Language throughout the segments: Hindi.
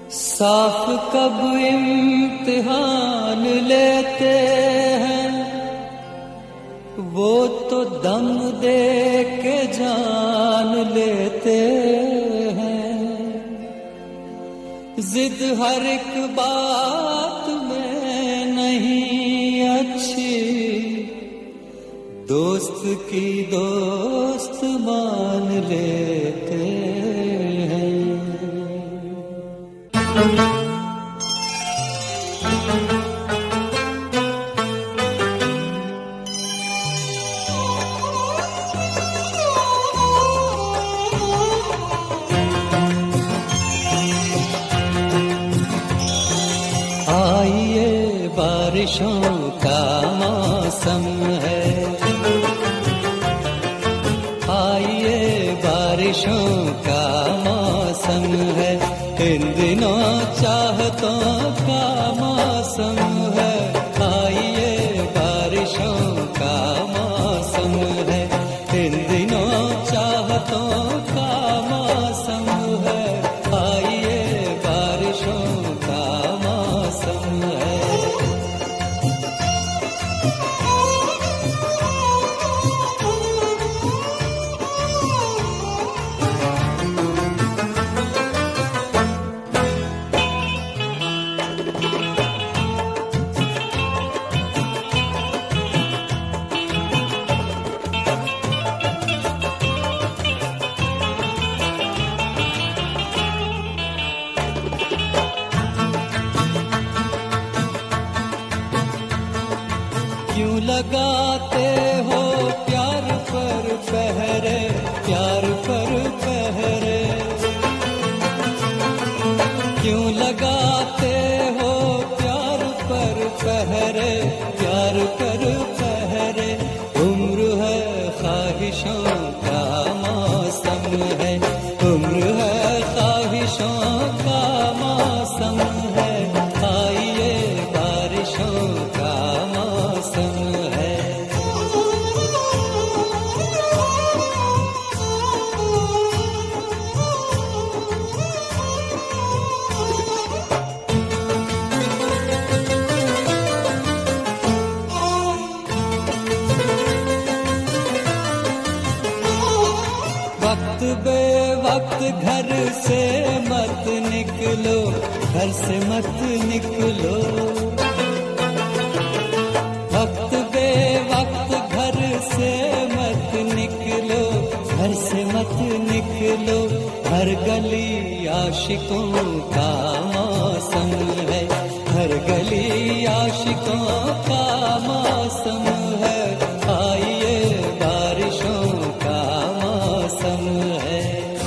साफ कब इम्तिहान लेते हैं, वो तो दम दे के जान लेते हैं। जिद हर एक बात में नहीं अच्छी, दोस्त की दोस्त मान लेते हैं। आइए बारिशों का मौसम है, आइए बारिशों का मौसम है। इन दिनों चाहतों का मौसम है, आइए बारिशों का मौसम है। इन दिनों चाहतों का मौसम है, आइए बारिशों का मौसम है। क्यों लगाते हो प्यार पर पहरे, प्यार पर पहरे। क्यों लगाते हो प्यार पर पहरे, प्यार पर पहरे। उम्र है ख्वाहिशों का मौसम है, उम्र है ख्वाहिशों का मौसम है। आइए बारिशों का मौसम है। वक्त बे वक्त घर से मत निकलो, घर से मत निकलो। वक्त बे वक्त घर से मत निकलो, घर से मत निकलो। हर गली आशिकों का मौसम है, हर गली आशिकों का मौसम है। आइए बारिशों का मौसम है।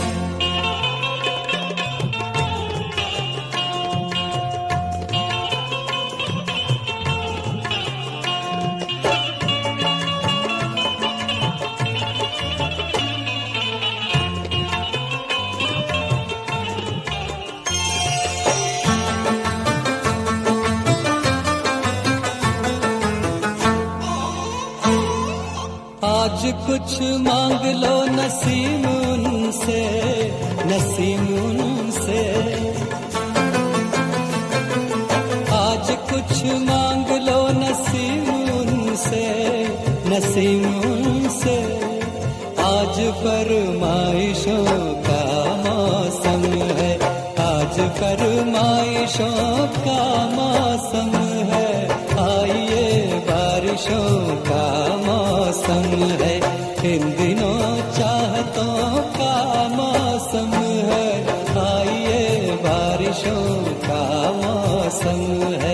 आज कुछ मांग लो नसीम उनसे, नसीम उनसे। आज कुछ मांग लो नसीम उनसे, नसीम उनसे। आज फरमाइशों का मौसम है, आज फरमाइशों का मौसम है। आइए बारिशों का मौसम है। इन दिनों चाहतों का मौसम है, आइए बारिशों का मौसम है।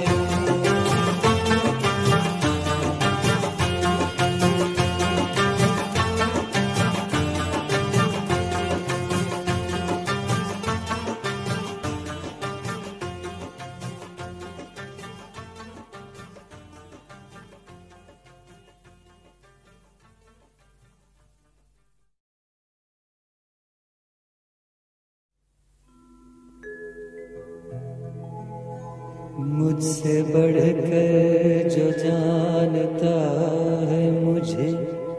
मुझसे बढ़कर जो जानता है मुझे,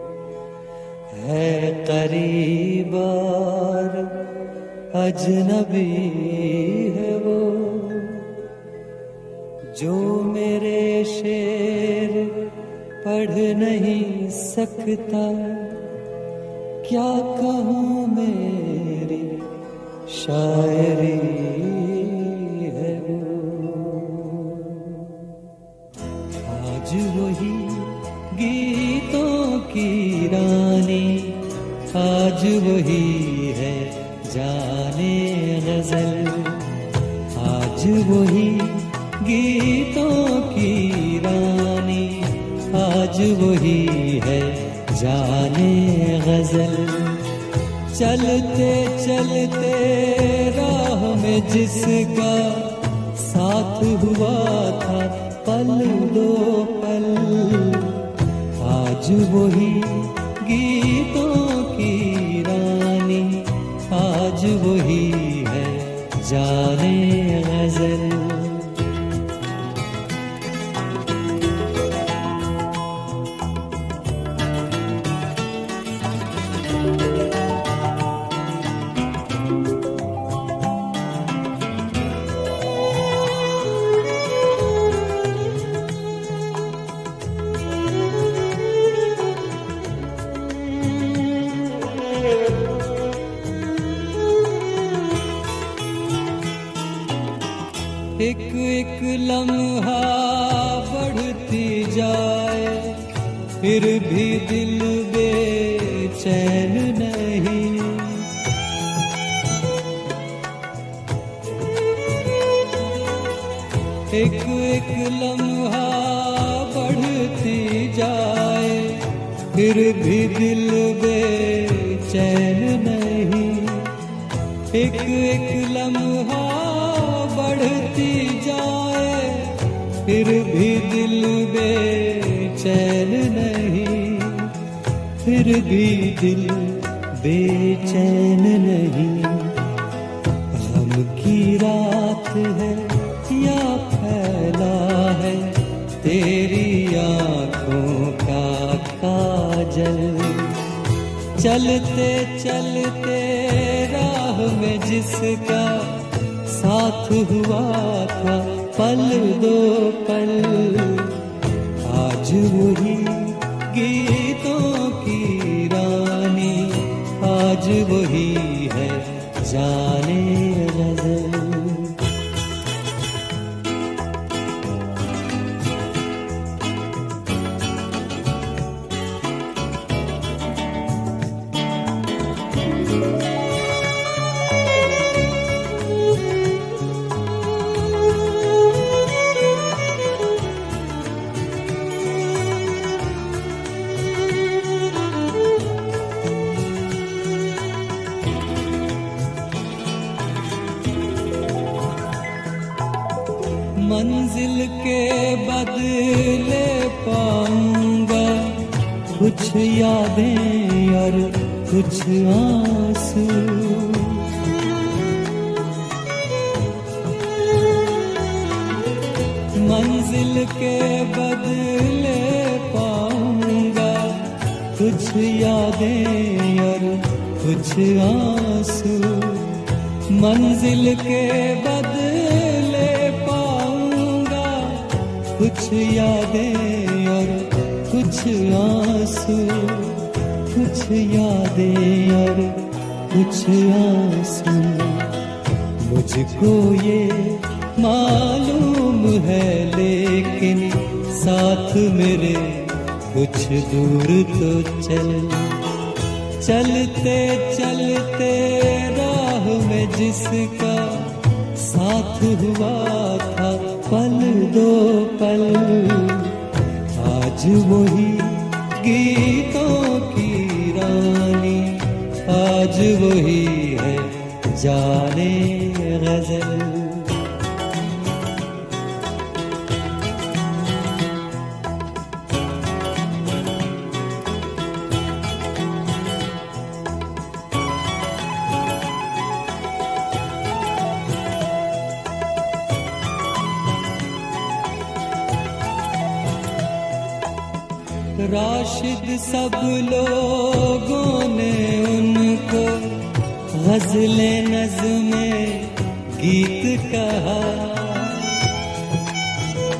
है करीब और अजनबी है जो मेरे शेर पढ़ नहीं सकता, क्या कहूँ मेरी शायरी है वो। आज वही गीतों की रानी, आज वही है जाने गजल। आज वही गीतों की रानी, आज वही है जाने गजल। चलते चलते राह में जिसका साथ हुआ था पल दो पल, आज वही गीतों की रानी, आज वही है जाने गजल। एक एक लम्हा बढ़ती जाए, फिर भी दिल बेचैन नहीं। एक एक लम्हा बढ़ती जाए, फिर भी दिल बेचैन नहीं। एक एक लम्हा बढ़ती जाए, फिर भी दिल बेचैन नहीं, फिर भी दिल बेचैन नहीं। गम की रात है या फैला है तेरी आँखों का काजल। चलते चलते राह में जिसका साथ हुआ था पल दो पल, आज वही गीतों की रानी, आज वही है जाने गजल। मंजिल के बदले पाऊंगा कुछ यादें और कुछ आंसू। मंजिल के बदले पाऊंगा कुछ यादें और कुछ आंसू। मंजिल के बदले कुछ यादें और कुछ आंसू, कुछ यादें और कुछ आंसू। मुझको ये मालूम है लेकिन साथ मेरे कुछ दूर तो चल। चलते चलते राह में जिसका साथ हुआ था पल दो पल, आज वही गीतों की रानी, आज वही है जाने गजल। राशिद सब लोगों ने उनको गज़ले नज़्मे गीत कहा।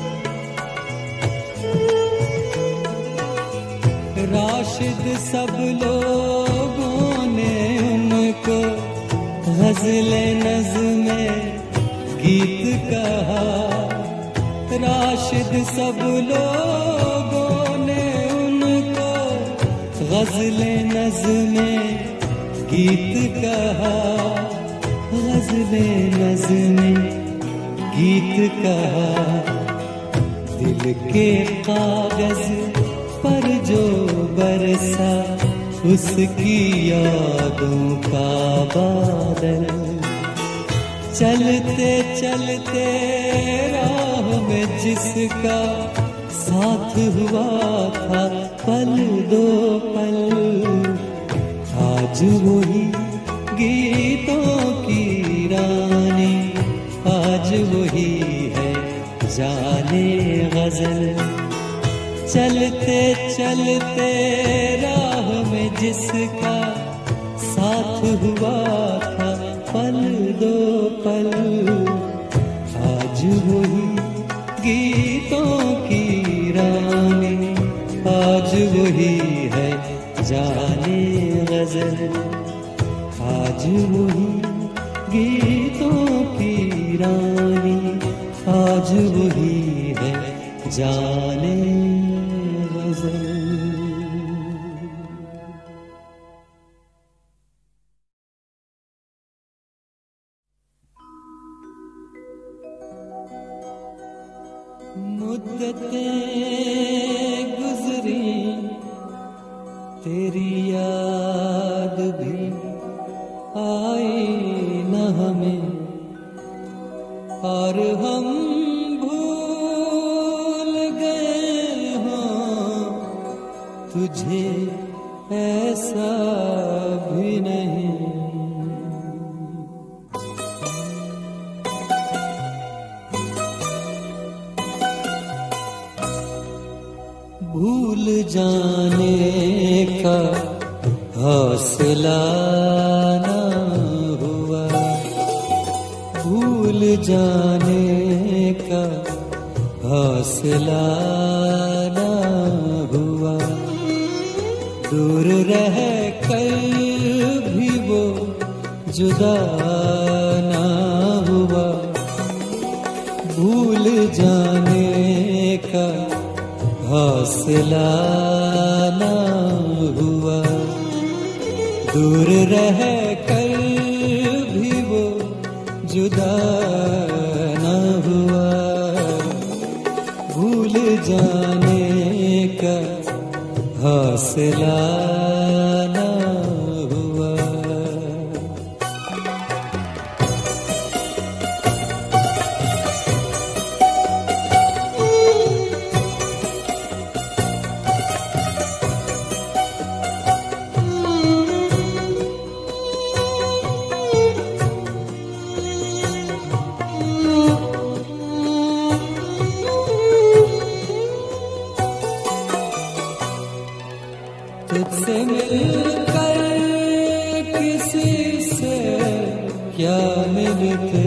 राशिद सब लोगों ने उनको गज़ले नज़्मे गीत कहा। राशिद सब लोगों ने उनको गज़ले नज़्मे गीत कहा। गज़ले नज़्मे गीत कहा। दिल के कागज़ पर जो बरसा उसकी यादों का बादल। चलते चलते राह में जिसका साथ हुआ था पल दो पल, आज वही गीतों की रानी, आज वही है जाने गज़ल। चलते चलते राह में जिसका साथ हुआ था पल दो पल, आज वही गीतों की रानी, आज वही है जाने गज़ल। आज वही गीतों की रानी, आज वही है जाने गज़ल। मुद्दतें गुज़री तेरी याद भी आई न हमें, और हम भूल गए हों तुझे ऐसा भी नहीं। भूल जाने का हौसला न हुआ, भूल जाने का हौसला न हुआ। दूर रह कर भी वो जुदा न हुआ, भूल जाने का हौसला न हुआ। दूर रह कर भी वो जुदा न हुआ, भूल जाने का हौसला न हुआ। तुझसे मिलकर किसी से क्या मिलते,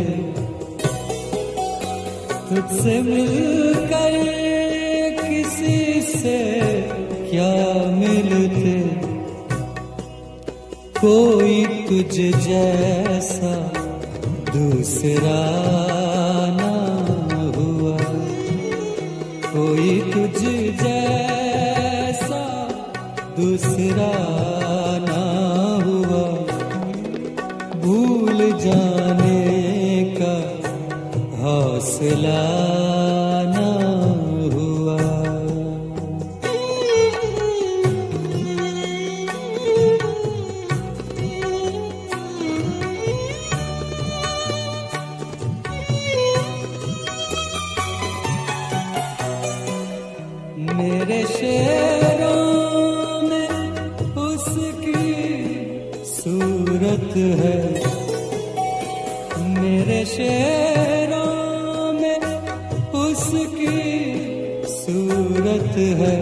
तुझसे मिलकर किसी से क्या मिलते। कोई तुझ जैसा दूसरा ना हुआ, कोई तुझ जैसा दूसरा ना हुआ। भूल जाने का हौसला ना हुआ। मेरे शेरों सूरत है, मेरे शेरों में उसकी सूरत है।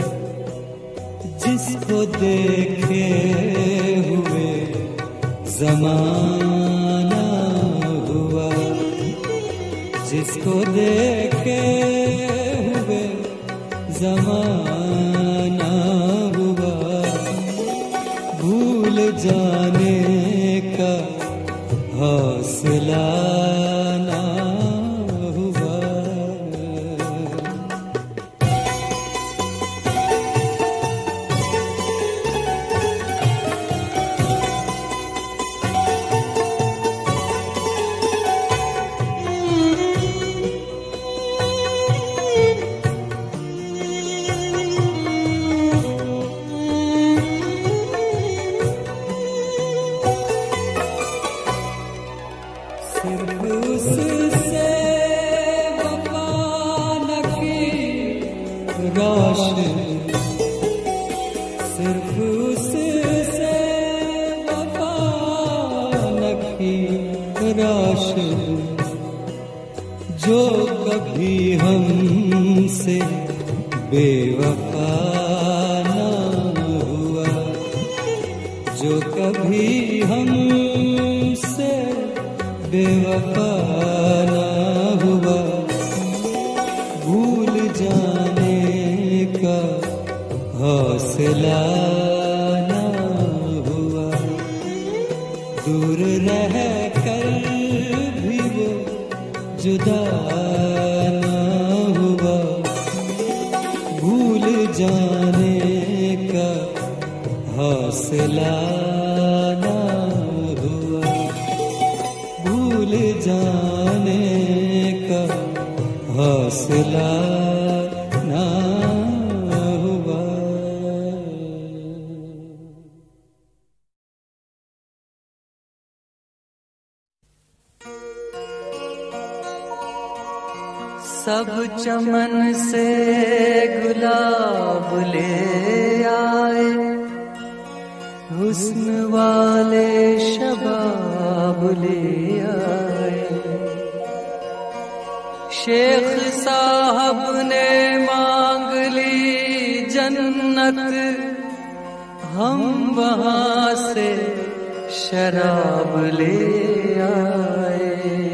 जिसको देखे हुए ज़माना हुआ, जिसको देखे हुए ज़माना हुआ। जाने का हौसला ना हुआ। सिर्फ उससे वफा न की राशि, जो कभी हमसे बेवफा न हुआ, जो कभी हमसे बेवफा न हुआ। भूल जाने का हौसला न हुआ, दूर रह कर भी वो जुदा न हुआ। भूल जाने का हौसला न हुआ, भूल जाने का हौसला ना हुआ। सब चमन से गुलाब ले आए, हुस्न वाले शबाब ले आए। शेख साहब ने मांग ली जन्नत, हम वहां से शराब ले आए।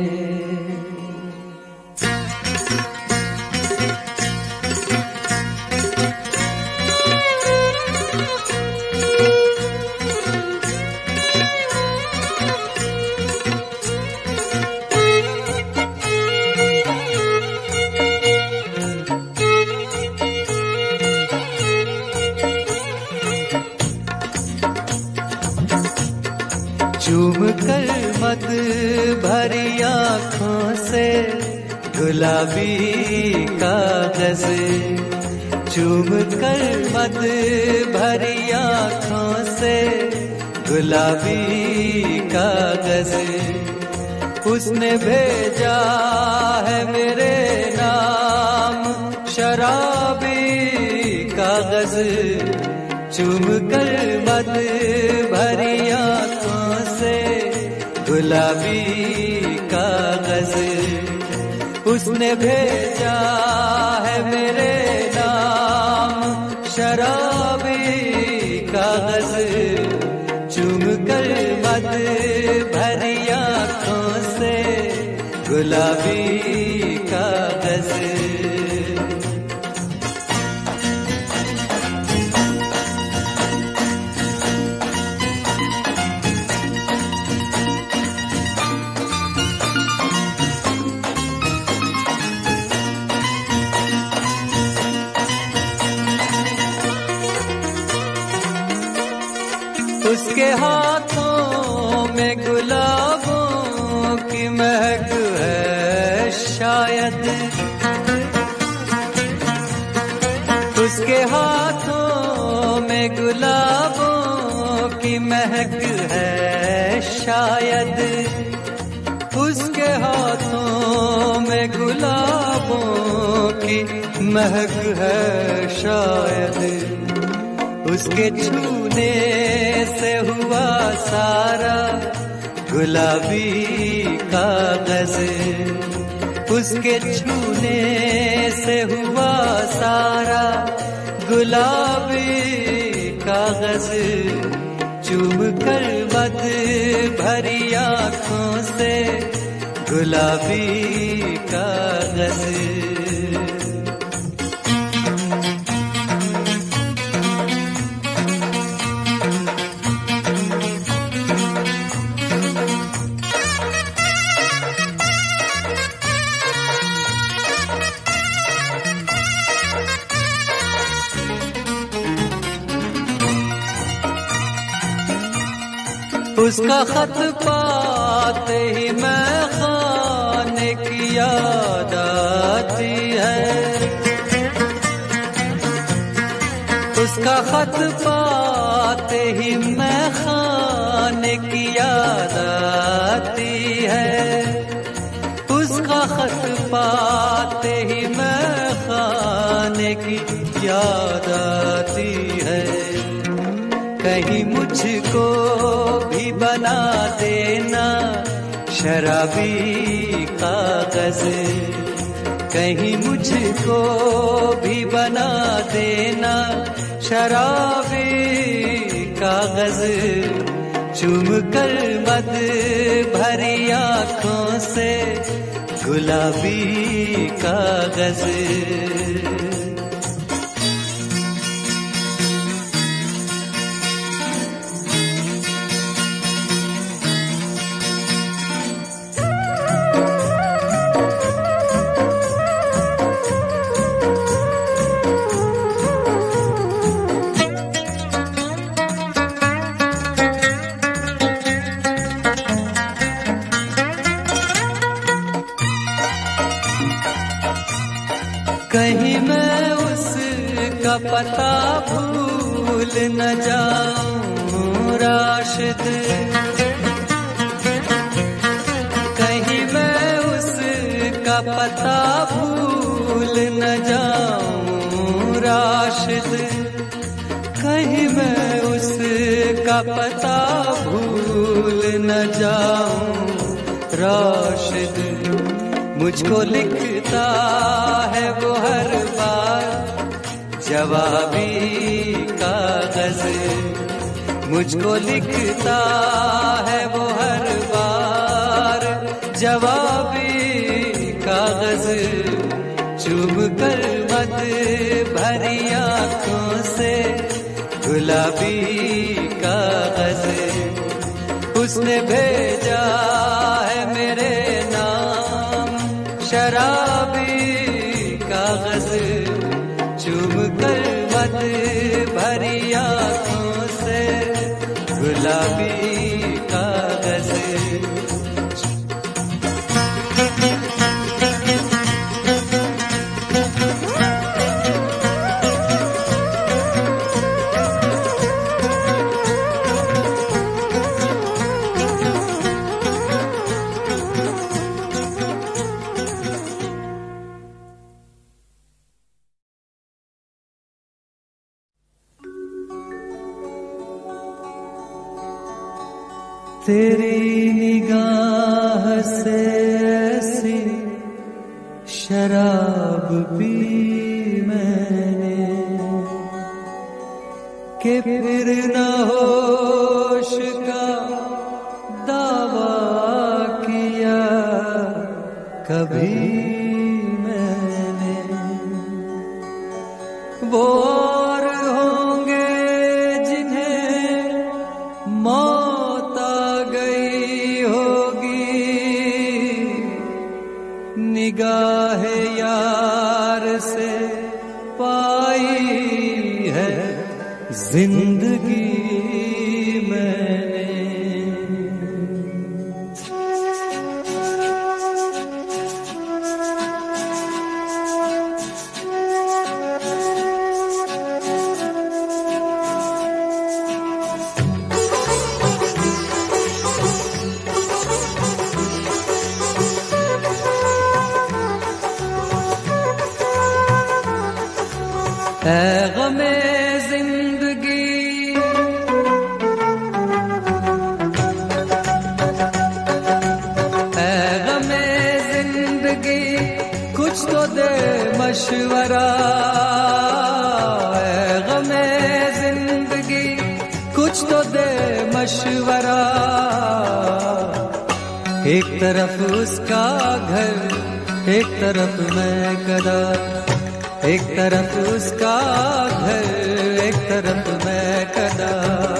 चूम कर मत भरी आँखों से गुलाबी कागज, चूम कर मत भरी आँखों से गुलाबी कागज। उसने भेजा है मेरे नाम शराबी कागज, चूम कर मत भरी आँखों से गुलाबी कागज। उसने भेजा है मेरे नाम शराबी कागज, चूम कर मत भरी आँखों से गुलाबी कागज। उसके हाथों में गुलाबों की महक है शायद, उसके हाथों में गुलाबों की महक है शायद, उसके हाथों में गुलाबों की महक है शायद। उसके छूने से हुआ सारा गुलाबी कागज, उसके छूने से हुआ सारा गुलाबी कागज। चूम कर मत भरी आँखों से गुलाबी कागज। उसका खत पाते ही मैं खाने की याद आती है। उसका खत पाते ही मैं खाने की याद आती है। उसका खत पाते ही मैं खाने की याद आती है। कहीं मुझको भी बना देना शराबी कागज, कहीं मुझको भी बना देना शराबी कागज। चूम कर मद भरी आँखों से गुलाबी कागज। कहीं मैं उसका पता भूल न जाऊं राशिद, कहीं मैं उसका पता भूल न जाऊं राशिद, कहीं मैं उसका पता भूल न जाऊं राशिद। मुझको लिखता है वो हर बार जवाबी कागज, मुझको लिखता है वो हर बार जवाबी कागज। चूम कर मत भरी आँखों से गुलाबी कागज। उसने भेजा है मेरे शराबी कागज। चूम कर मत भरी आँखों से गुलाबी कागज। तेरी निगाह से ऐसी शराब पी मैंने कि फिर न होश का दावा किया कभी मैंने। वो और होंगे जिन्हें मौत निगाह यार से पाई है जिंदगी मैंने। ऐ गमे जिंदगी ऐ गमे जिंदगी कुछ तो दे मशवरा। ऐ गमे जिंदगी कुछ तो दे मशवरा। एक तरफ उसका घर एक तरफ मैं कदा, एक तरफ उसका घर एक तरफ मैं कदा।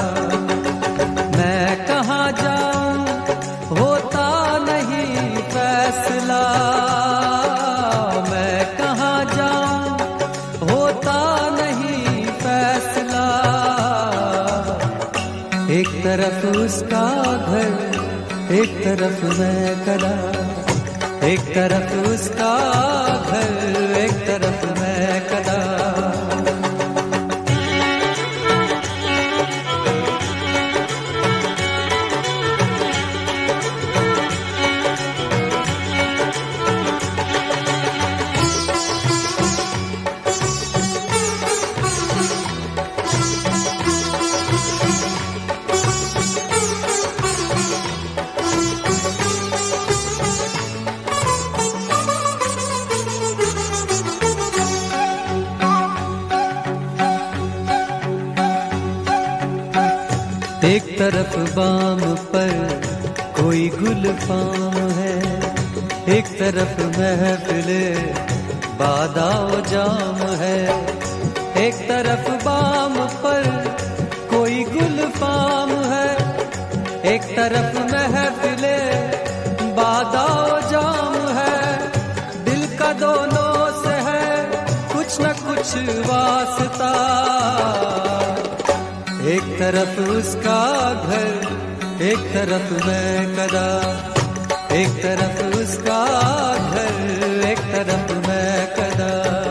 मैं कहाँ जाऊं होता नहीं फैसला, मैं कहाँ जाऊं होता नहीं फैसला। एक तरफ उसका घर, एक तरफ मैं कदा, एक तरफ उसका घर, एक तरफ मैं कदा। एक तरफ बाम पर कोई गुलफाम है, एक तरफ महफिले बादाओ जाम है। एक तरफ बाम पर कोई गुलफाम है, एक तरफ महफिले बादाओ जाम है। दिल का दोनों से है कुछ न कुछ वास्ता, एक तरफ उसका घर, एक तरफ मैं कदा, एक तरफ उसका घर, एक तरफ मैं कदा।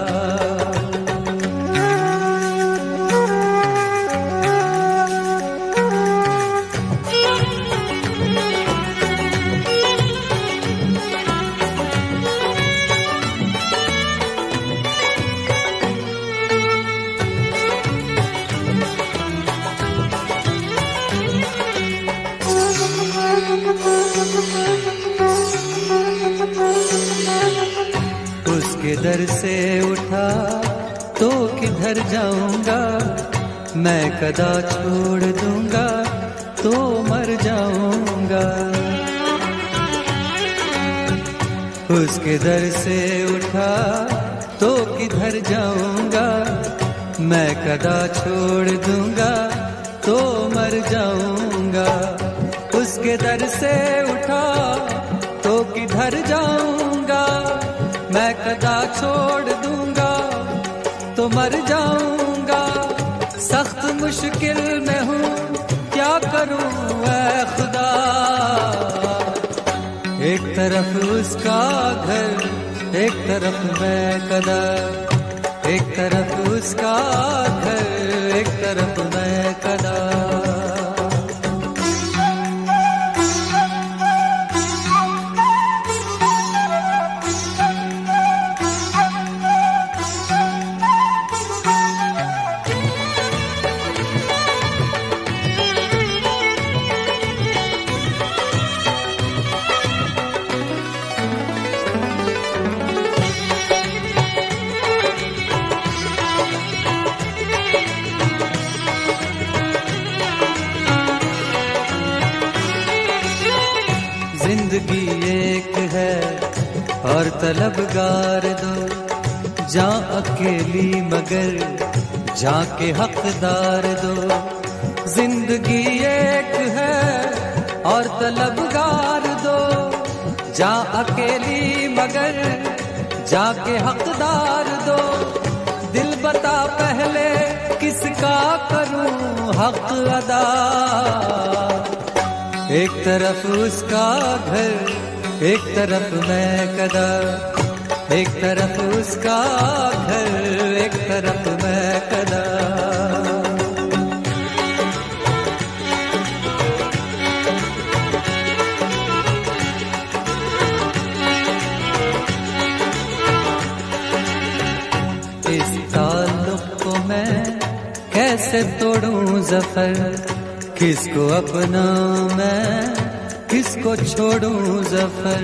उसके दर से उठा तो किधर जाऊंगा, मैं कदा छोड़ दूंगा तो मर जाऊंगा। उसके दर से उठा तो किधर जाऊंगा, मैं कदा छोड़ दूंगा तो मर जाऊंगा। उसके दर से उठा तो किधर जाऊंगा, मैं कदा छोड़ दूंगा तो मर जाऊंगा। सख्त मुश्किल में हूँ क्या करूँ ऐ खुदा, एक तरफ उसका घर, एक तरफ मैं कदा, एक तरफ उसका घर, एक तरफ मैं कदा। जिंदगी एक है और तलबगार दो, जा अकेली मगर जा के हकदार दो। जिंदगी एक है और तलबगार दो, जा अकेली मगर जा के हकदार दो। दिल बता पहले किसका करूं हक अदा, एक तरफ उसका घर, एक तरफ मैं कदा, एक तरफ उसका घर, एक तरफ मैं कदा। इस ताल्लुक को मैं कैसे तोड़ूं ज़फ़र, किसको अपनाऊं मैं किसको छोड़ूं ज़फ़र।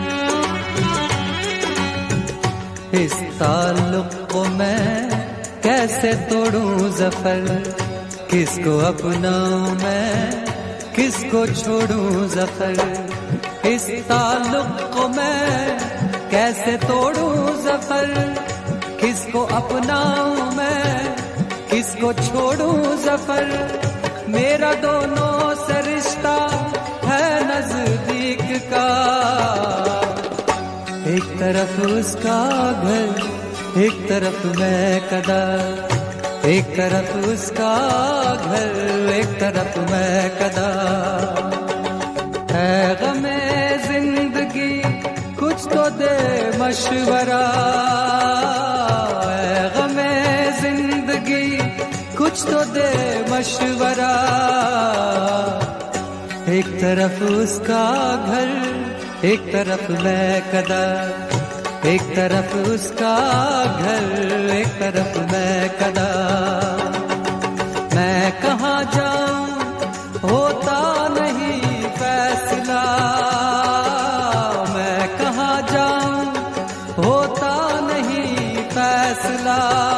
इस ताल्लुक को मैं कैसे तोड़ूं ज़फ़र, किसको अपनाऊं मैं किसको छोड़ूं ज़फ़र। इस ताल्लुक को मैं कैसे तोड़ूं ज़फ़र, किसको अपनाऊं मैं किसको छोड़ूं ज़फ़र। मेरा दोनों से रिश्ता है नजदीक का, एक तरफ उसका घर, एक तरफ मैं कदा, एक तरफ उसका घर, एक तरफ मैं कदा। है गमे जिंदगी कुछ तो दे मशवरा, है गमे जिंदगी कुछ तो दे मशवरा। एक तरफ उसका घर, एक तरफ मैं कदा। एक तरफ उसका घर, एक तरफ मैं कदा। मैं कहाँ जाऊं होता नहीं फैसला, मैं कहाँ जाऊं होता नहीं फैसला।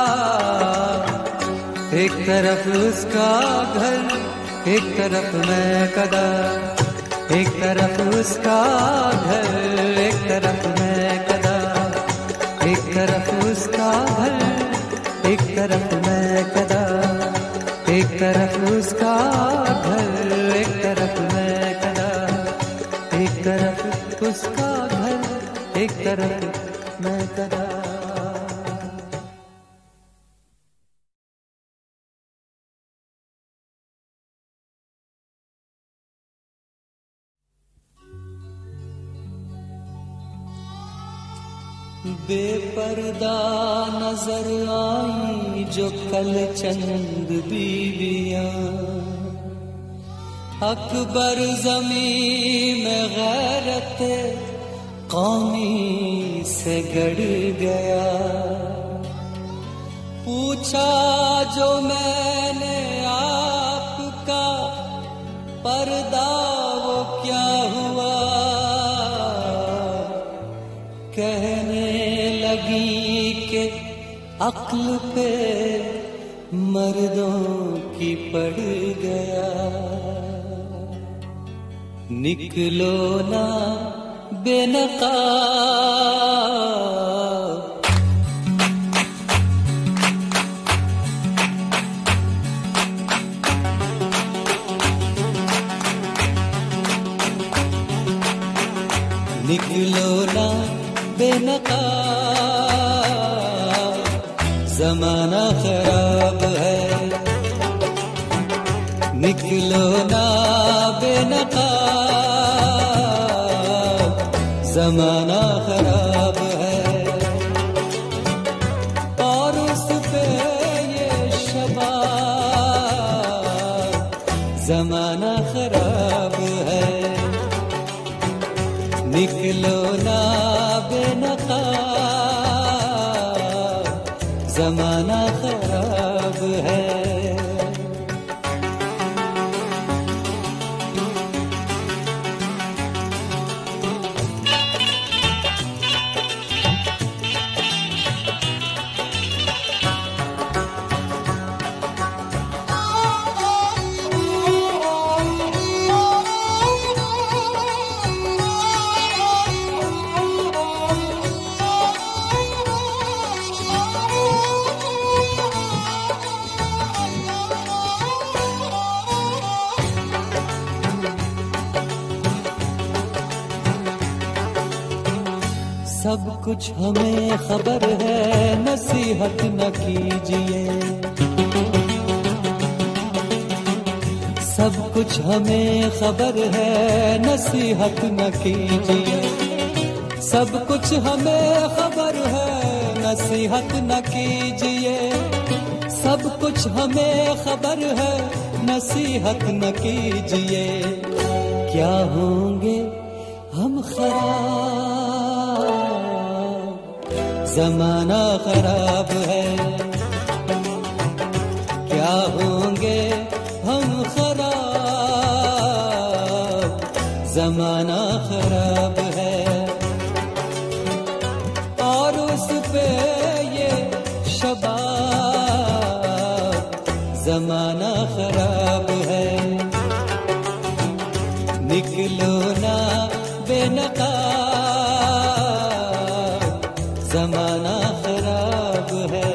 एक तरफ उसका घर, एक तरफ मैं कदा। एक तरफ उसका घर, एक तरफ मैं कदा। एक तरफ उसका घर, एक तरफ मैं कदा। एक तरफ उसका घर, एक तरफ मैं कदा। एक तरफ उसका घर, एक तरफ मैं कदा। बेपर्दा नजर आई जो कल चंद बीवियां, अकबर ज़मीं में गैरत कौमी से गड़ गया। पूछा जो मैंने आपका पर्दा वो क्या हुआ, कहने लगी कि अक्ल पे मर्दों की पड़ गया। निकलो ना बेनकाब, निकलो ना बेनकाब, जमाना खराब है। निकलो ना बेनकाब, जमाना खराब है। और उस पे ये शबाब, जमाना खराब है। निकलो ना बेनकाब, जमाना खराब है। सब कुछ हमें खबर है, नसीहत न कीजिए। सब कुछ हमें खबर है, नसीहत न कीजिए। सब कुछ हमें खबर है, नसीहत न कीजिए। सब कुछ हमें खबर है, नसीहत न कीजिए। क्या होंगे हम खराब, जमाना खराब है। क्या होंगे हम खराब, जमाना खराब है। और उस पे ये शबाब, जमाना खराब है। निकलो ना बेनकाब, जमाना खराब है।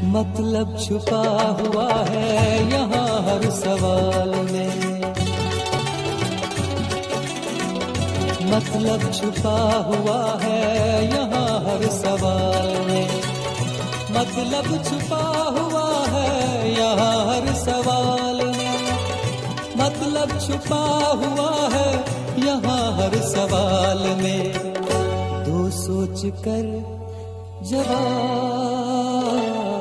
मतलब छुपा हुआ है यहाँ हर सवाल में, मतलब छुपा हुआ है यहाँ हर सवाल में, मतलब छुपा हुआ है यहाँ हर सवाल में, मतलब छुपा हुआ है यहाँ हर सवाल में। दो सोच कर जवाब,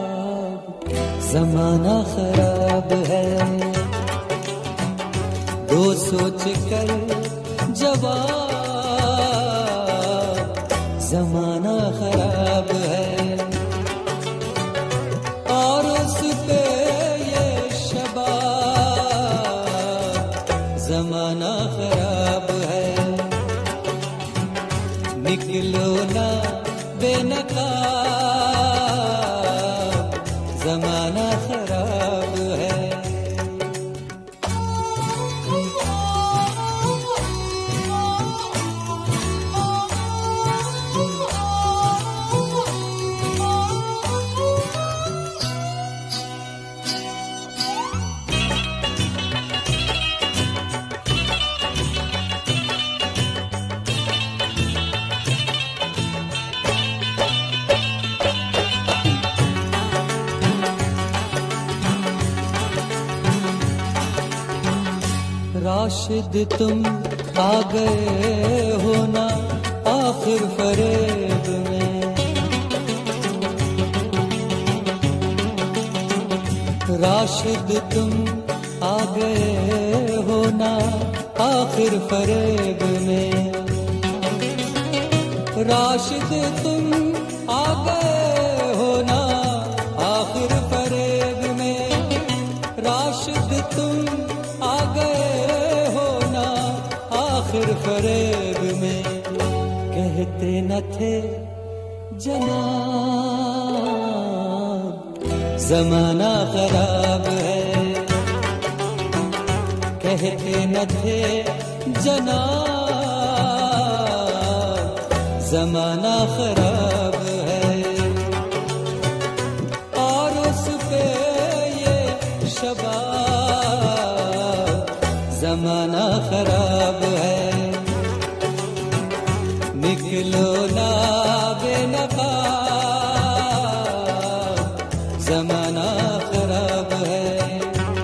जमाना खराब है। दो सोच कर जवाब, जमाना खराब है। और उस पे ये शबाब, जमाना खराब है। निकलो ना बेनकाब, जमाना खराब है। राशिद तुम आ गए हो ना आखिर फरेब में, राशिद तुम आ गए हो ना आखिर फरेब में, राशिद तुम आ गए हो ना आखिर फरेब में, राशिद तुम आ गए आखिर फरेब में। कहते न थे जनाब, जमाना खराब है। कहते न थे जनाब, जमाना खराब है। और उस पे ये शबाब, जमाना खराब है। निकलो ना बेनकाब, जमाना खराब है।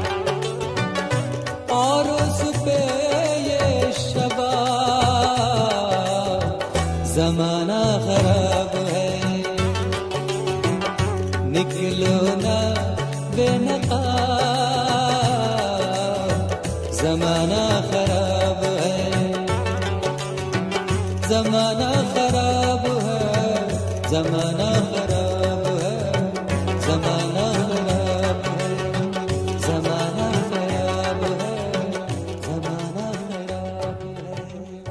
और उस पे ये शबाब, जमाना खराब है। निकलो ना बेनकाब, जमाना खराब है। जमाना खराब है, जमाना खराब है, जमाना खराब है, जमाना खराब है, जमाना खराब है।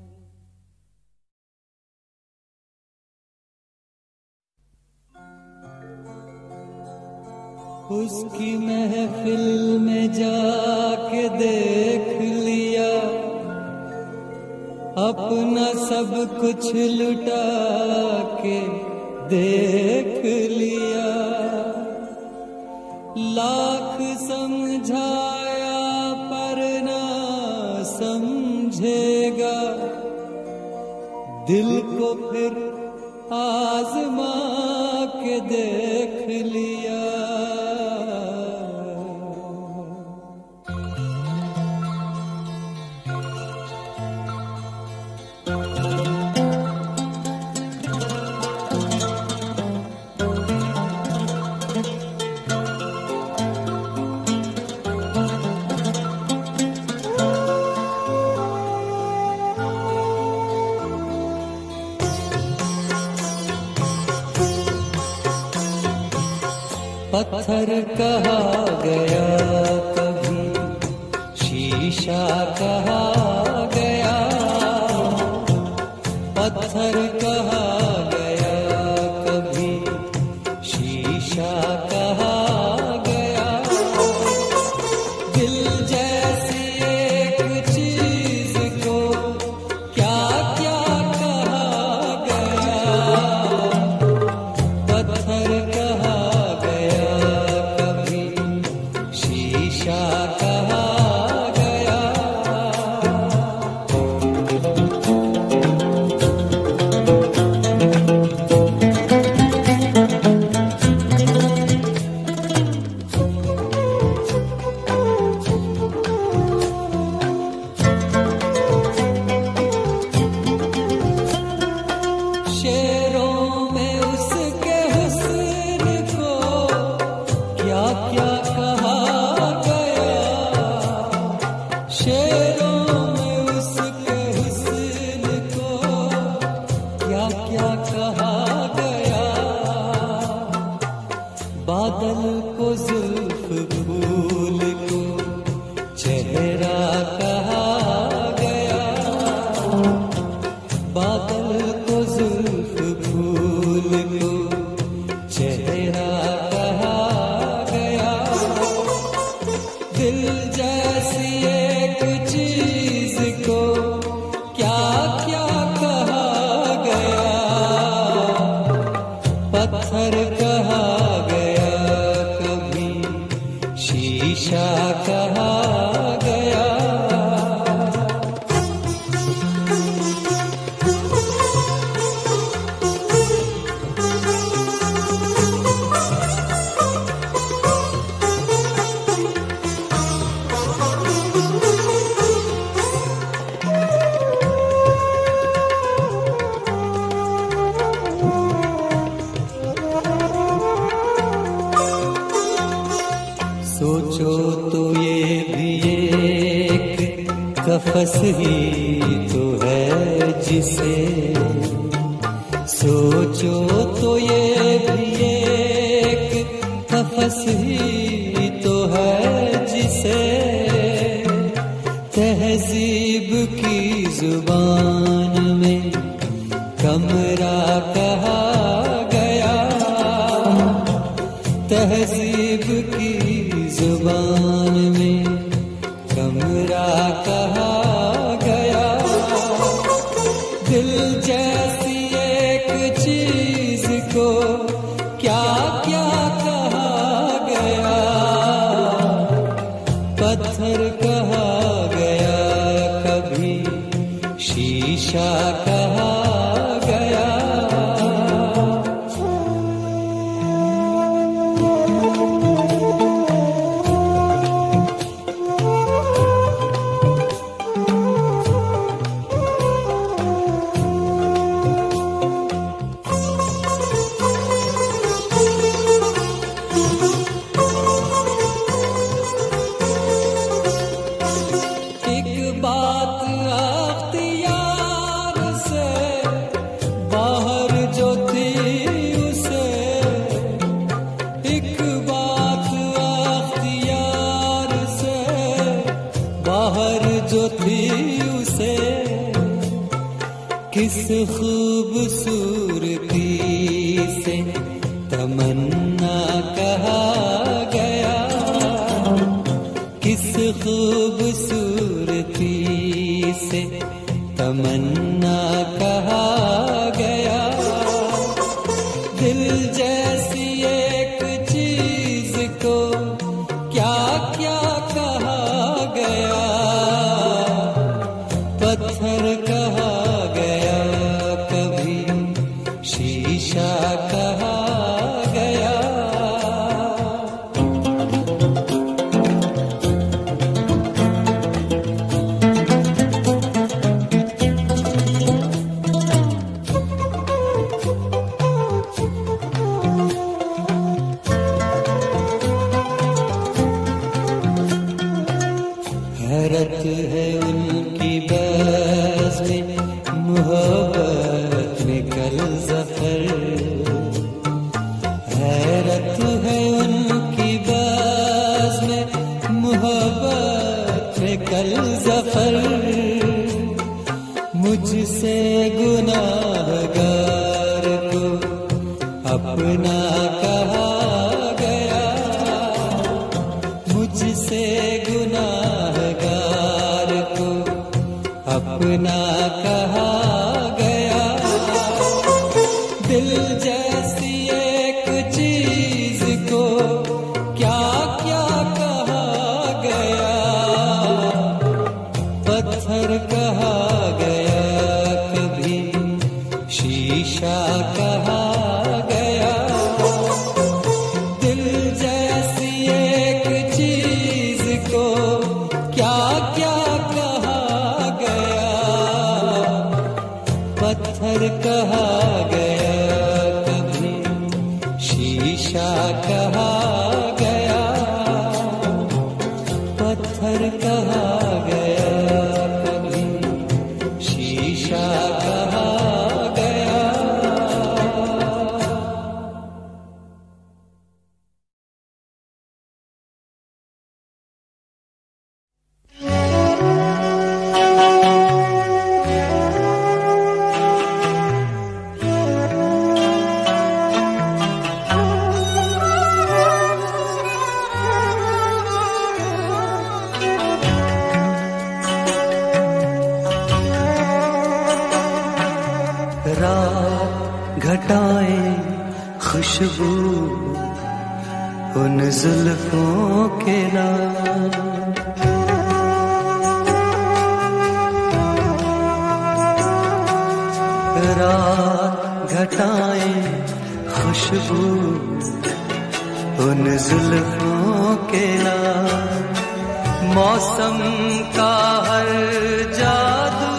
उसकी महफिल में जाके देख लिया, अपना सब कुछ लुटा के देख लिया। लाख समझाया पर ना समझेगा, दिल को फिर आजमा के देख लिया। पत्थर कहा गया कभी, शीशा कहा गया। पत्थर कहा गया कभी, शीशा कहा गया। दिल जैसी एक चीज को क्या क्या कहा गया। पत्थर कहा गया बादल को जुल्फ फूल को चेहरा कहा गया, बादल को जुल्फ फूल को चेहरा कहा गया। दिल जैसी एक चीज को क्या क्या कहा गया, पत्थर कहा गया, कभी शीशा कहा गया। सोचो तो ये भी एक कफस ही तो है जिसे, सोचो तो ये भी एक कफस ही तो है जिसे, तहजीब की जुबान में कमरा कहा गया, तहजीब की जुबान में कमरा कहा गया। दिल जैसी एक चीज को क्या क्या कहा गया, पत्थर कहा गया, कभी शीशा कहा गया। बात अख्तियार से बाहर जो थी उसे, एक बात अख्तियार से बाहर जो थी उसे, किस खूबसूरती से तमन्ना कहा गया, किस खूबसूरती से तमन्ना कहा गया। दिल जैसी एक चीज को क्या क्या कहा गया, पत्थर कहा गया, कभी शीशा कहा गया। हैरत है उनकी बस में मोहब्बत में कल ज़फ़र, हैरत है उनकी बस में मोहब्बत में कल ज़फ़र। मुझसे गुनाहगार को अपना कहा गया, मुझसे गुनाहगार को अपना कहा गया। दिल जैसी एक चीज को क्या क्या कहा गया, पत्थर कहा गया, कभी शीशा कहा गया। दिल जैसी एक चीज को क्या क्या कहा गया, पत्थर कहा गया, कभी शीशा कहा गया, पत्थर कहा गया, कभी शीशा कहा गया। उन जुल्फों के नाम। रात घटाएं खुशबू उन जुल्फों के नाम। मौसम का हर जादू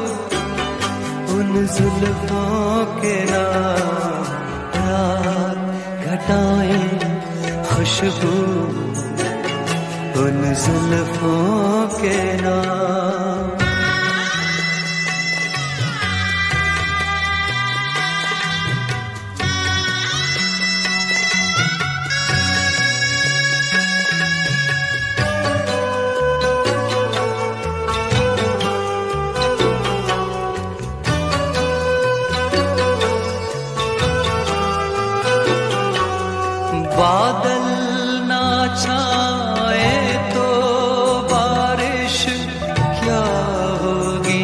उन जुल्फों के नाम। रात घटाएं खुशबू उन जुल्फों के नाम। बादल ना छाए तो बारिश क्या होगी।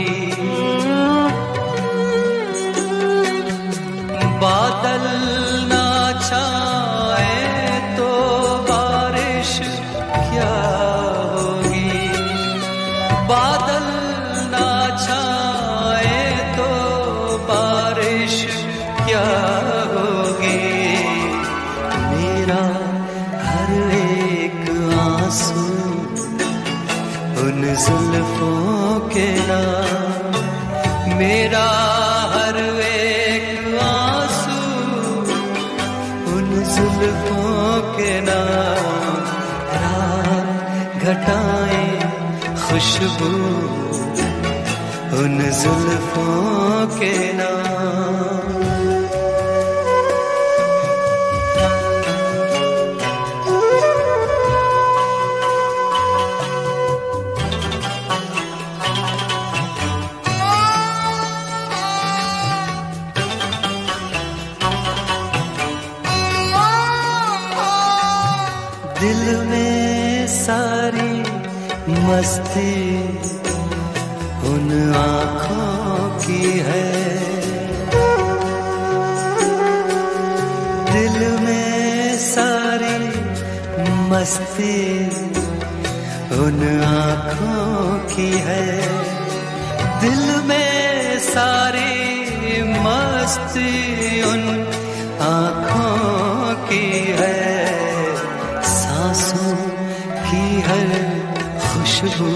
बादल ना छाए तो बारिश क्या होगी। बादल ना छाए तो बारिश क्या होगी। मेरा हर एक आंसू उन जुल्फों के नाम। मेरा हर एक आंसू उन जुल्फों के नाम। रात घटाएं खुशबू उन जुल्फों के नाम। दिल में सारी मस्ती उन आँखों की है। दिल में सारी मस्ती उन आँखों की है। दिल में सारी मस्ती उन आँखों की है। सांसों की हर खुशबू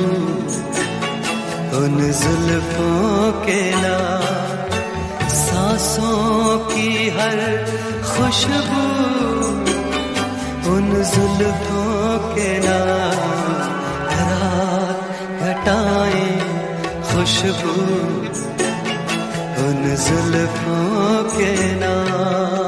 उन जुल्फों के नाम। सांसों की हर खुशबू उन जुल्फों के नाम। रात घटाएं खुशबू उन जुल्फों के नाम।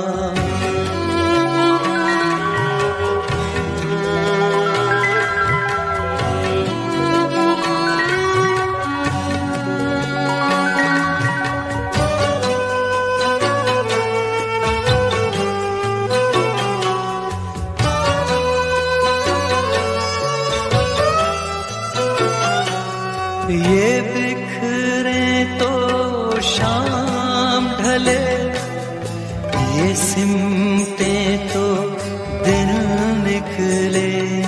ये बिखरे तो शाम ढले। ये सिमटे तो दिन निकले।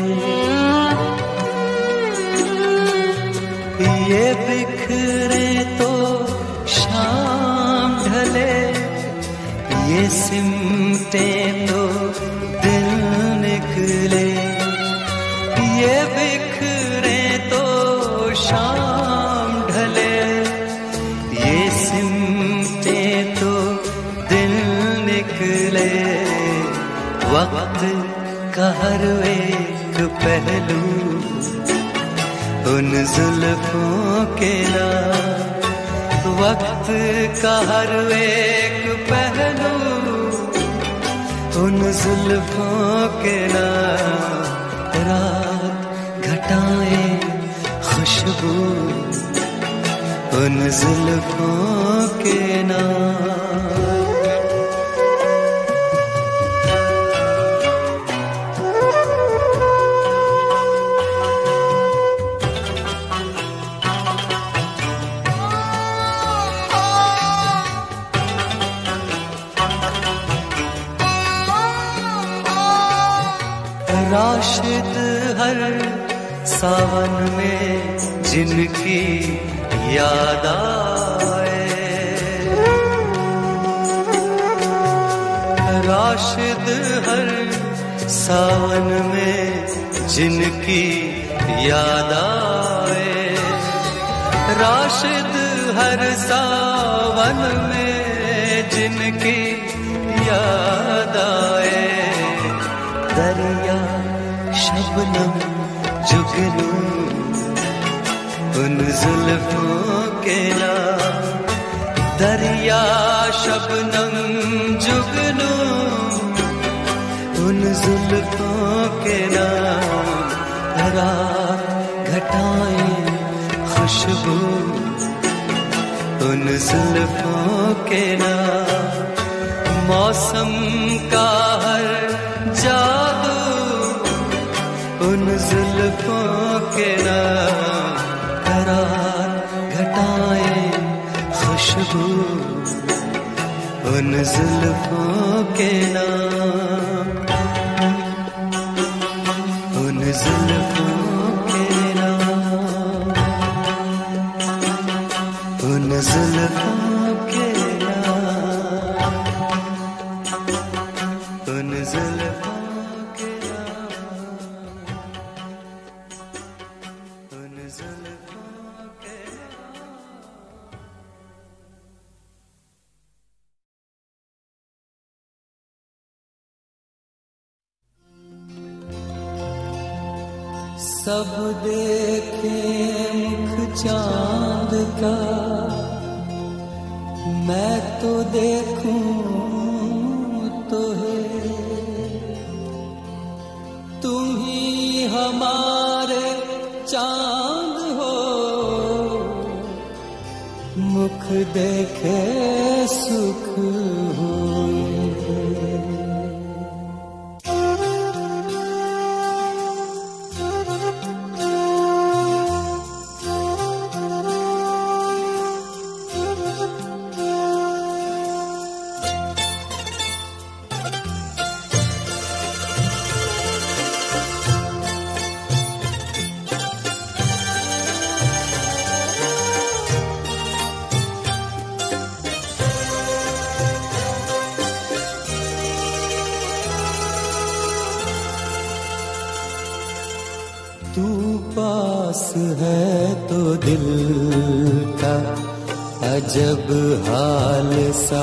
ये बिखरे तो शाम ढले। ये सिमटे तो दिन निकले। ये बिखरे तो शाम ढले। ये सिमटे तो दिन निकले। वक्त का हर एक पहलू उन जुल्फों के नाम। वक्त का हर एक पहलू उन जुल्फों के नाम। रात घटाएं खुशबू उन जुल्फों के नाम। राशिद हर सावन में जिनकी याद आए, राशिद हर सावन में जिनकी याद आए, राशिद हर सावन में जिनकी याद आए। दरिया शबनम जुगनू उन जुल्फों के नाम, दरिया शबनम जुगनू उन जुल्फों के नाम। रात घटाएं खुशबू उन जुल्फों के नाम। मौसम का हर जादू उन जुल्फों के नाम। करार घटाएं खुशबू उन जुल्फों के नाम, उन जुल्फों के नाम, उन जुल्फों के नाम, उन जुल्फों के नाम, उन जुल्फों के नाम। सब देखें मुख चांद का, मैं तो देखूं तो है। तुम ही हमारे चांद हो, मुख देखे सुख होए। तू पास है तो दिल का अजब हाल सा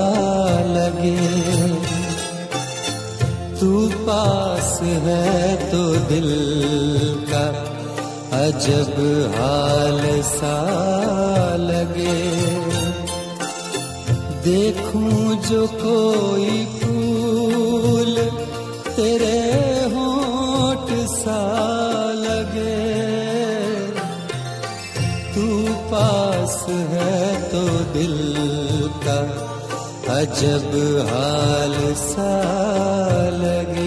लगे। तू पास है तो दिल का अजब हाल सा लगे। देखूं जो कोई फूल तेरे होंठ सा लगे। तू पास है तो दिल का अजब हाल सा लगे।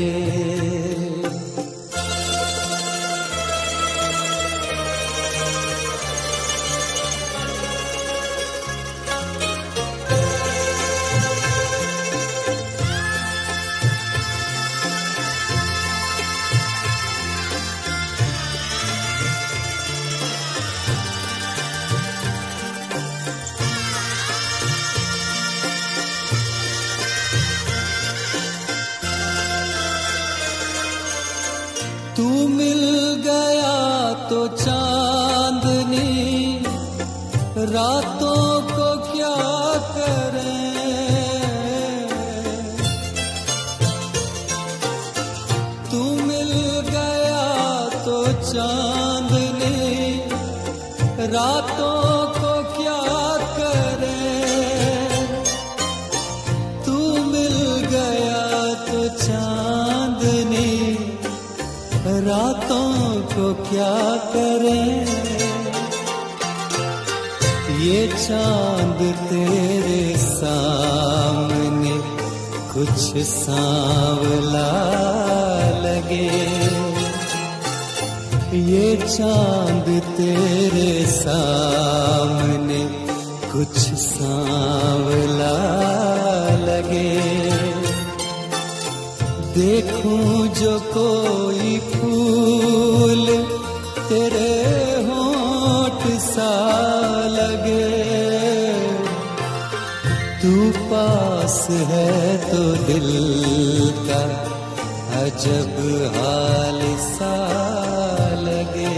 तू मिल गया तो चांदनी रातों को क्या करें। तू मिल गया तो चांदनी रातों को क्या करें। तू मिल गया तो चांदनी रातों को क्या करें। ये चांद तेरे सामने कुछ सांवला लगे। ये चांद तेरे सामने कुछ सांवला लगे। देखूं जो कोई फूल तेरे होंठ सा लगे, तू पास है तो दिल का अजब हाल सा लगे।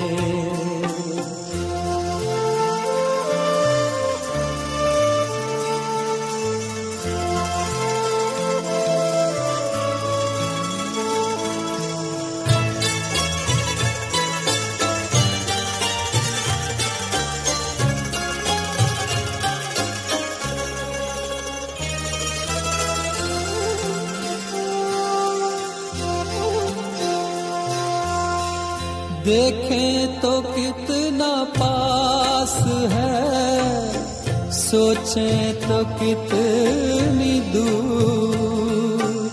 देखें तो कितना पास है, सोचें तो कितनी दूर।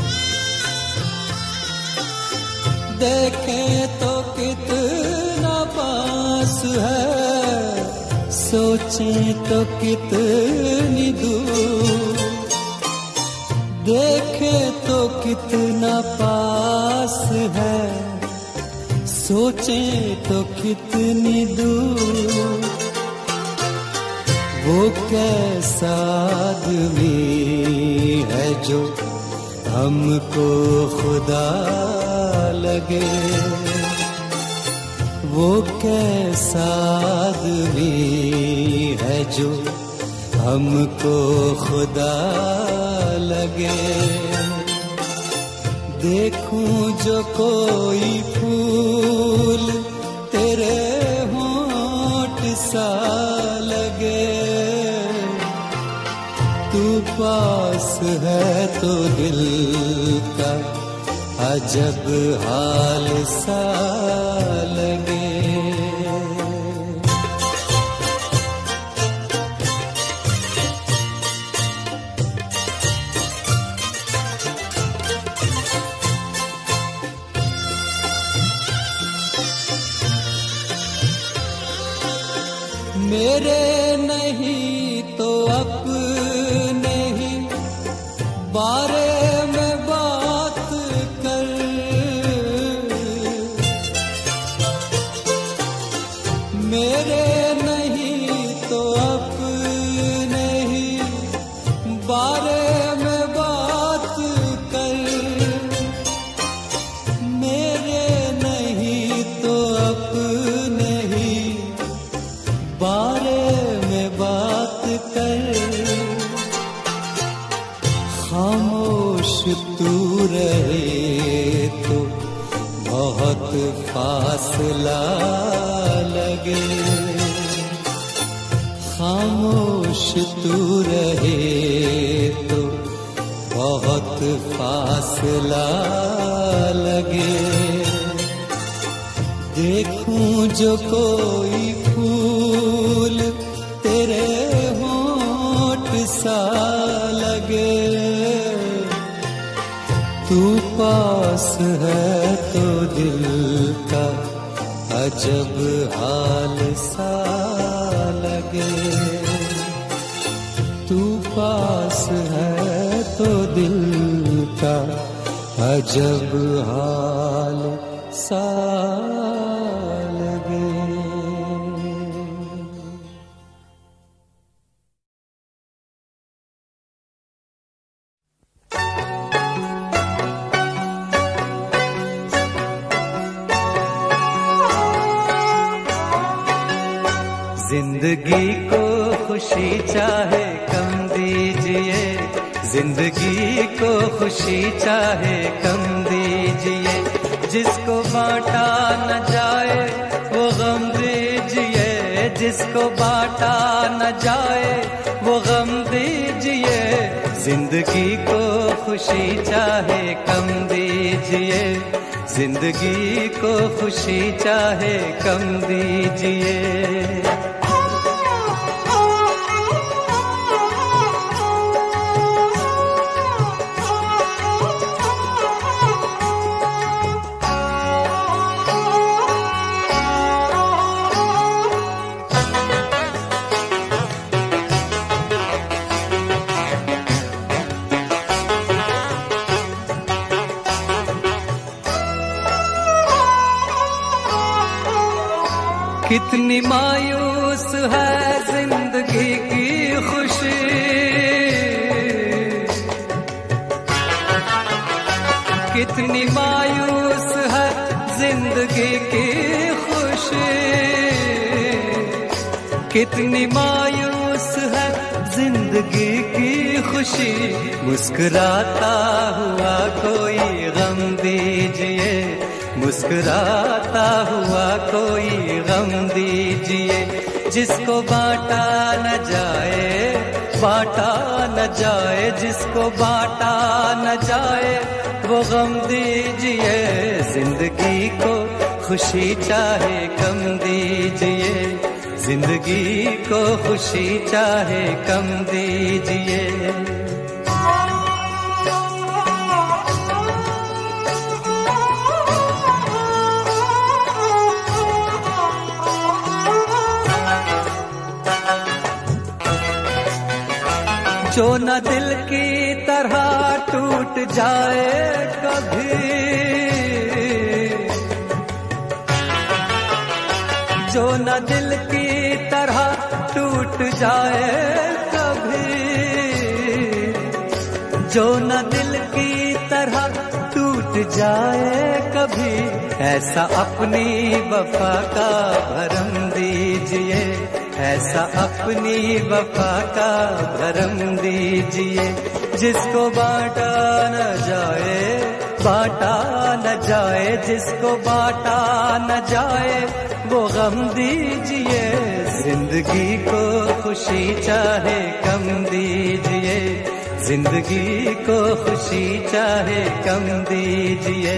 देखें तो कितना पास है, सोचें तो कितनी दूर। देखें तो कितना पास है, सोचें तो कितनी दूर। वो कैसा आदमी है जो हमको खुदा लगे, वो कैसा आदमी है जो हमको खुदा लगे। देखूं जो कोई फूल तेरे होंठ सा लगे, तू पास है तो दिल का अजब हाल सा लगे। मेरे नहीं तो अपने ही बारे में बात कर, मेरे नहीं तो अपने ही बारे में बात कर, मेरे नहीं तो अपने ही बारे में बात कर। खामोश तू रहे तो बहुत फासला लगे, खामोश तू रहे तो बहुत फासला लगे। देखूं जो कोई फूल तेरे होंठ सा लगे, तू पास है तो दिल का अजब हाल सा लगे। तू पास है तो दिल का अजब हाल सा लगे। जिंदगी को खुशी चाहे कम दीजिए, जिंदगी को खुशी चाहे कम दीजिए। जिसको बांटा न जाए वो गम दीजिए, जिसको बांटा न जाए वो गम दीजिए। जिंदगी को खुशी चाहे कम दीजिए, जिंदगी को खुशी चाहे कम दीजिए। कितनी मायूस है जिंदगी की खुशी, कितनी मायूस है जिंदगी की खुशी, कितनी मायूस है जिंदगी की खुशी। मुस्कुराता हुआ कोई गम दीजिए, मुस्कुराता हुआ कोई गम दीजिए। जिसको बांटा न जाए, बांटा न जाए, जिसको बांटा न जाए वो गम दीजिए। जिंदगी को खुशी चाहे कम दीजिए, जिंदगी को खुशी चाहे कम दीजिए। जो न दिल की तरह टूट जाए कभी, जो न दिल की तरह टूट जाए कभी, जो न दिल की तरह टूट जाए कभी। ऐसा अपनी वफा का भरम दीजिए, ऐसा अपनी वफा का भरम दीजिए। जिसको बांटा न जाए, बांटा न जाए, जिसको बांटा न जाए वो गम दीजिए। जिंदगी को खुशी चाहे कम दीजिए, जिंदगी को खुशी चाहे कम दीजिए।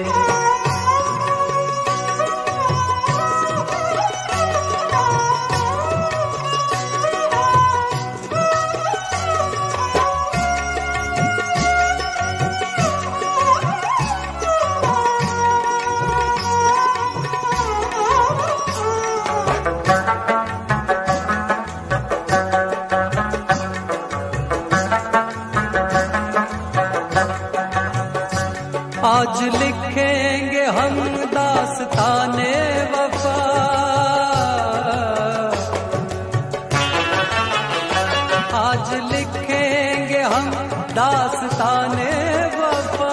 आज लिखेंगे हम दास्ताने वफा, आज लिखेंगे हम दास्ताने वफा,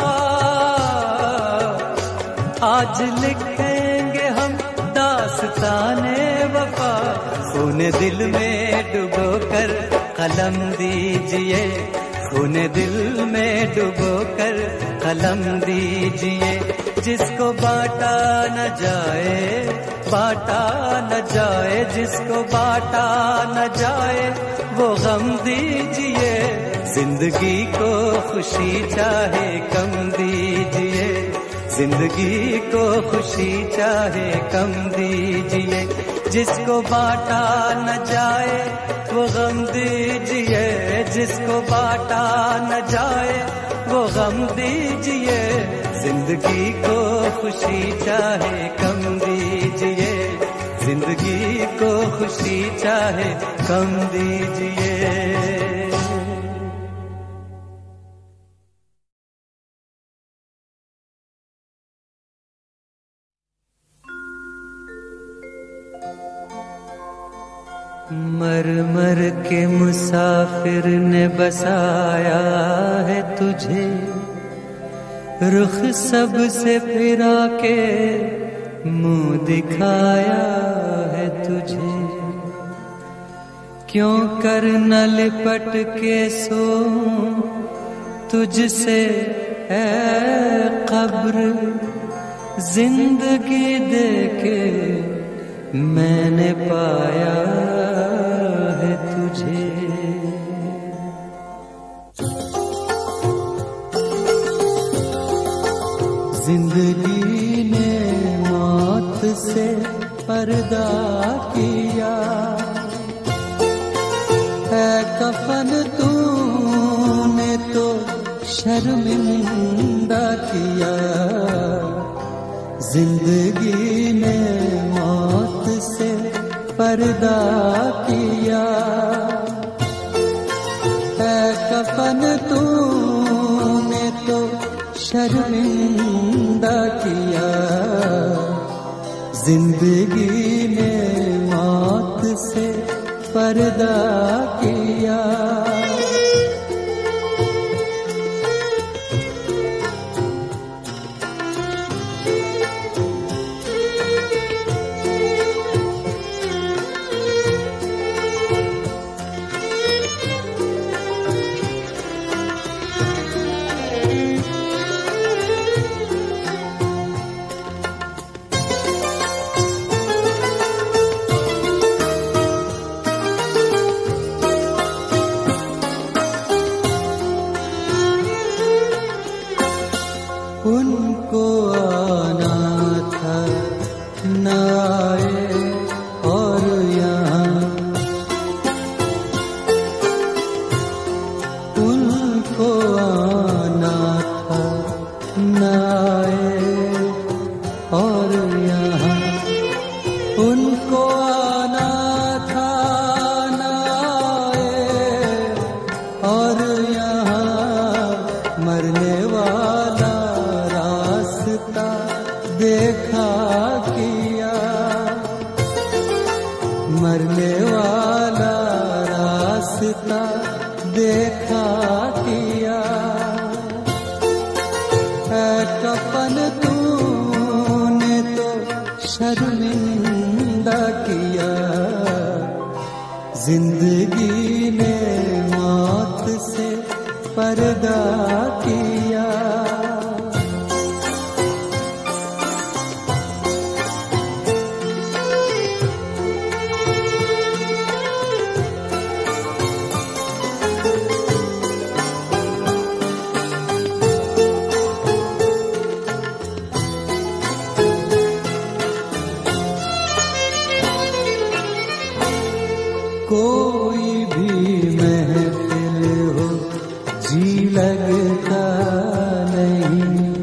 आज लिखेंगे हम दास्ताने वफा। खून दिल में डुबो कर कलम दीजिए, खून दिल में डुबो कर कलम दीजिए। जिसको बांटा न जाए, बांटा न जाए, जिसको बांटा न जाए वो गम दीजिए। जिंदगी को खुशी चाहे कम दीजिए, जिंदगी को खुशी चाहे कम दीजिए। जिसको बांटा न जाए वो गम दीजिए, जिसको बांटा न जाए वो गम दीजिए। जिंदगी को खुशी चाहे कम दीजिए, जिंदगी को खुशी चाहे कम दीजिए। मर मर के मुसाफिर ने बसाया है तुझे, रुख सब से फिरा के मुंह दिखाया है तुझे। क्यों कर न लिपट के सो तुझसे है कब्र, जिंदगी दे के मैंने पाया है तुझे। जिंदगी ने मौत से पर्दा किया है, कफन तूने तो शर्मिंदा किया। जिंदगी ने मौत से पर्दा किया है, कफन तूने तो शर्मिंदा किया। जिंदगी ने पर्दा किया। उनको आना था न आए और यहाँ, उनको आना था न आए और यहाँ, उनको आना था न आए और यहाँ, मरने वाला देखा किया, मरने वाला रास्ता देखा किया। ऐ कफन तूने तो शर्मिंदा किया, जिंदगी ने मौत से पर्दा किया। कोई भी महफिल हो जी लगता नहीं,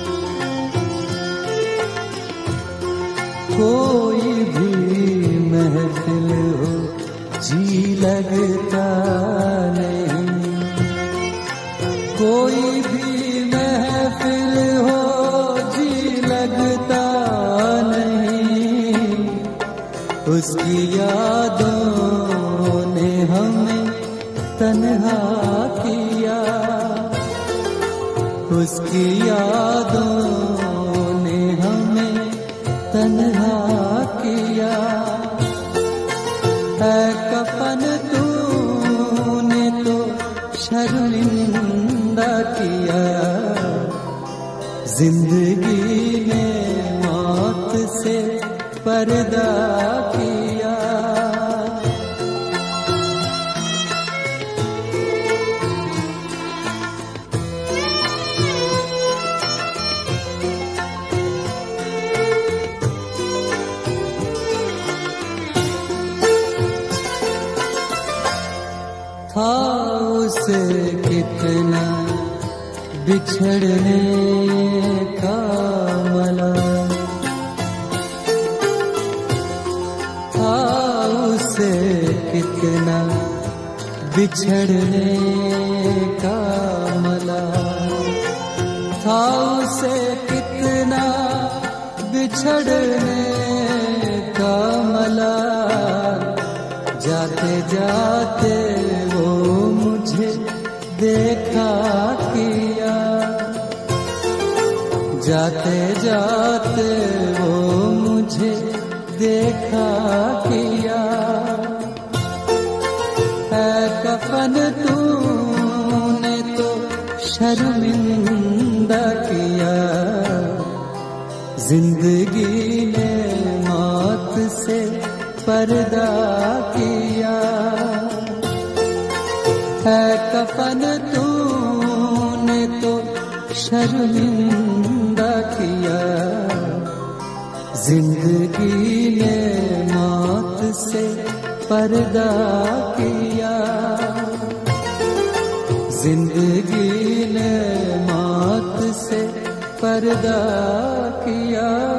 कोई भी महफिल हो जी लगता नहीं, कोई भी महफिल हो जी लगता नहीं। उसकी यादों ने हमें तन्हा किया, उसकी यादों ने हमें तन्हा किया। ऐ कफन तूने तो शर्मिंदा किया, जिंदगी ने मौत से पर्दा किया। था उसे कितना बिछड़ने का मलाल, था उसे कितना बिछड़ने का मलाल, था उसे कितना बिछड़ने का मलाल। जाते जाते वो मुझे देखा किया, जाते जाते वो मुझे देखा किया। ऐ कफन तूने तो शर्मिंदा किया, जिंदगी ने मौत से पर्दा किया। है कफन तूने तो शर्मिंदा किया, जिंदगी ने मौत से पर्दा किया, जिंदगी ने मौत से पर्दा किया।